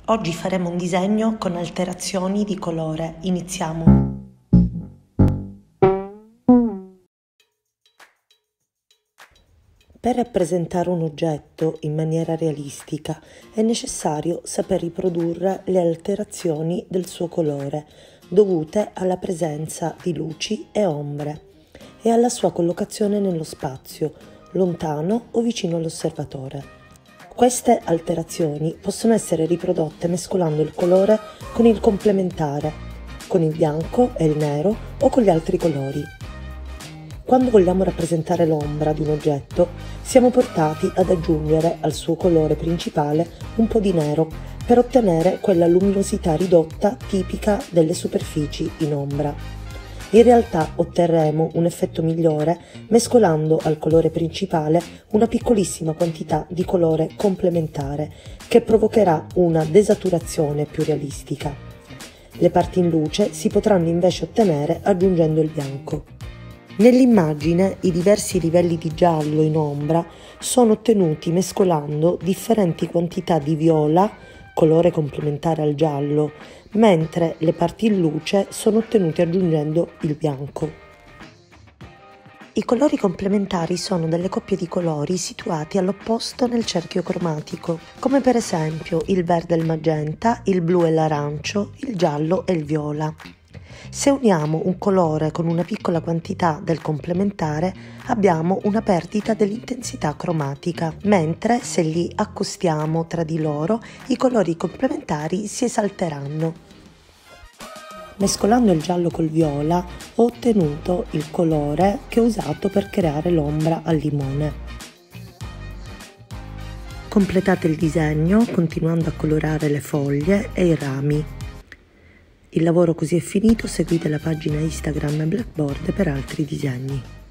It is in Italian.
Oggi faremo un disegno con alterazioni di colore. Iniziamo. Per rappresentare un oggetto in maniera realistica è necessario saper riprodurre le alterazioni del suo colore, dovute alla presenza di luci e ombre, e alla sua collocazione nello spazio, lontano o vicino all'osservatore. Queste alterazioni possono essere riprodotte mescolando il colore con il complementare, con il bianco e il nero o con gli altri colori. Quando vogliamo rappresentare l'ombra di un oggetto, siamo portati ad aggiungere al suo colore principale un po' di nero per ottenere quella luminosità ridotta tipica delle superfici in ombra. In realtà otterremo un effetto migliore mescolando al colore principale una piccolissima quantità di colore complementare che provocherà una desaturazione più realistica. Le parti in luce si potranno invece ottenere aggiungendo il bianco. Nell'immagine i diversi livelli di giallo in ombra sono ottenuti mescolando differenti quantità di viola, colore complementare al giallo, mentre le parti in luce sono ottenute aggiungendo il bianco. I colori complementari sono delle coppie di colori situati all'opposto nel cerchio cromatico, come per esempio il verde e il magenta, il blu e l'arancio, il giallo e il viola. Se uniamo un colore con una piccola quantità del complementare, abbiamo una perdita dell'intensità cromatica, mentre se li accostiamo tra di loro, i colori complementari si esalteranno. Mescolando il giallo col viola, ho ottenuto il colore che ho usato per creare l'ombra al limone. Completate il disegno continuando a colorare le foglie e i rami. Il lavoro così è finito, seguite la pagina Instagram Blackboard per altri disegni.